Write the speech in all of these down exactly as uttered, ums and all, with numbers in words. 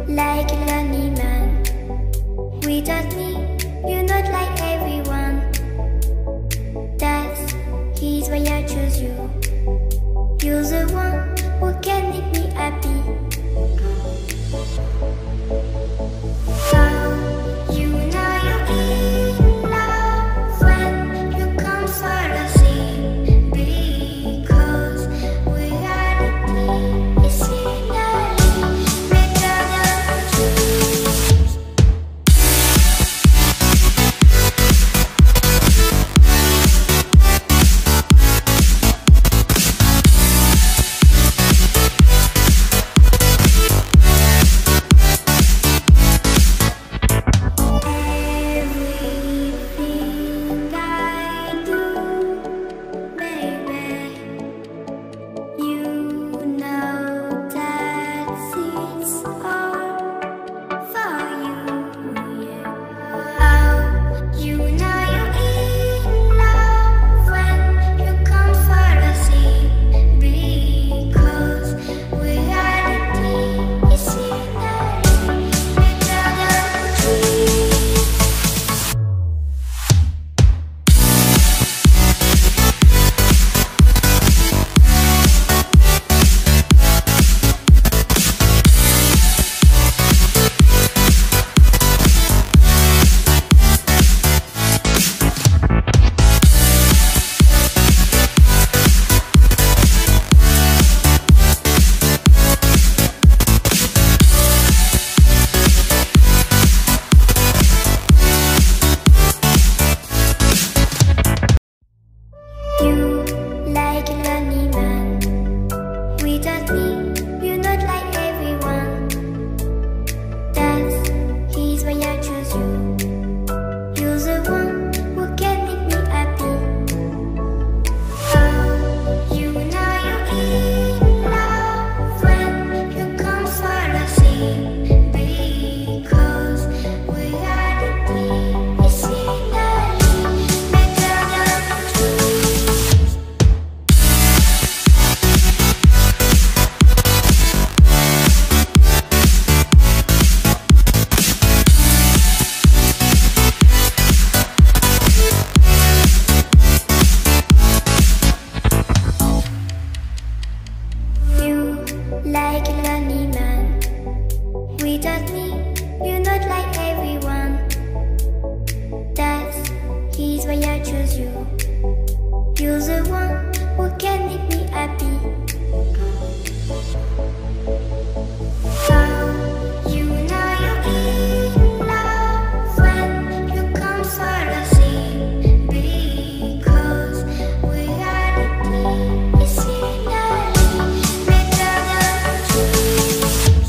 like a lonely man. Without me, you're not like everyone. That's is why I choose you. You're the one who can make me happy. How you know you're in love when you come for the same, because reality is finally better than dreams. Everything I do, baby, you know that it's all for you, yeah. Oh, you know you're in love when you come for the same, because reality is finally better than dreams. You like a lonely man. Without me, you're not like everyone. That's is why I choose you. You're the one who can make me happy. Oh, you know you're in love when you come for the same, because reality is finally better than dreams. You like a lonely man. Without me, you're not like everyone. That's is why I choose you. You're the one who can make me happy. How you know you're in love when you come for the same, because reality is finally better than dreams.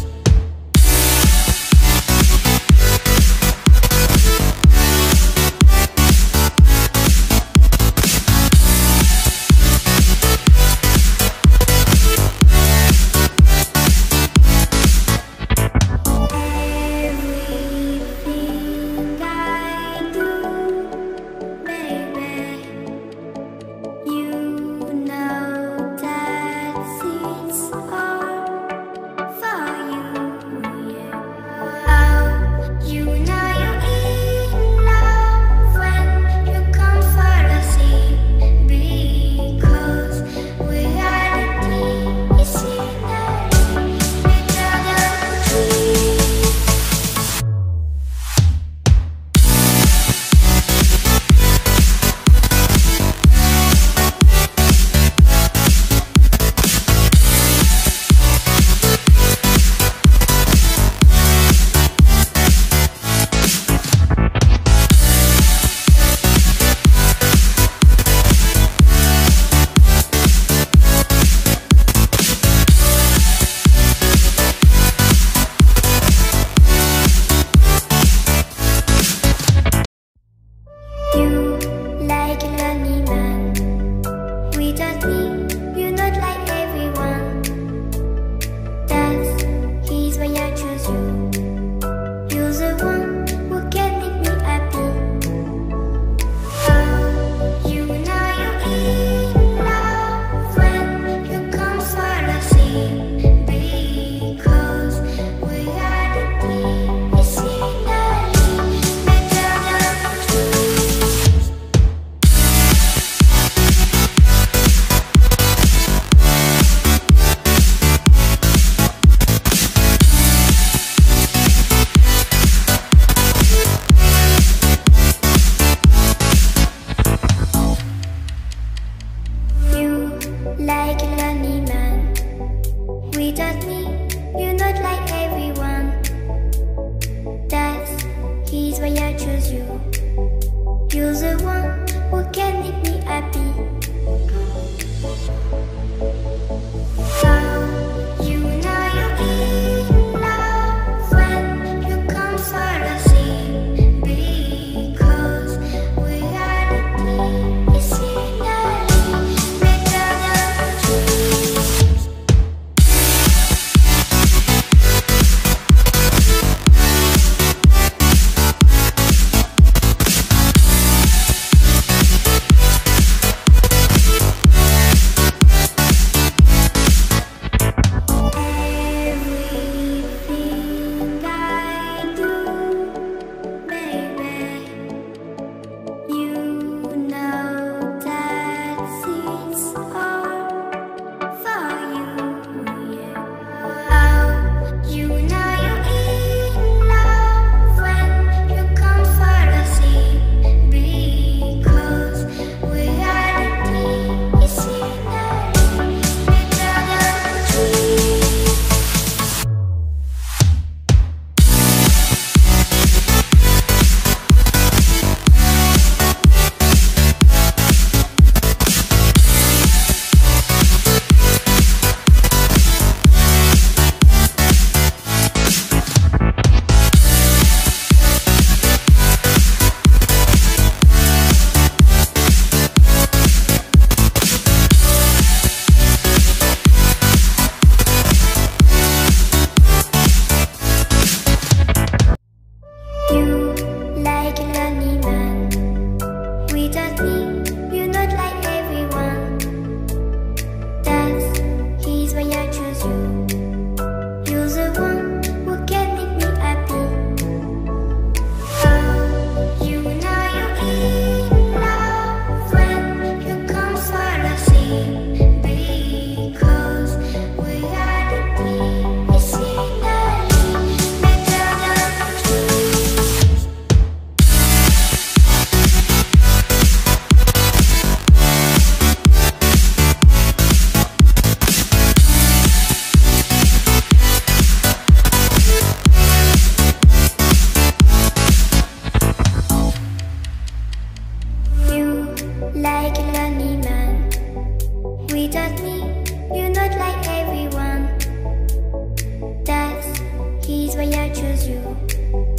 choose you.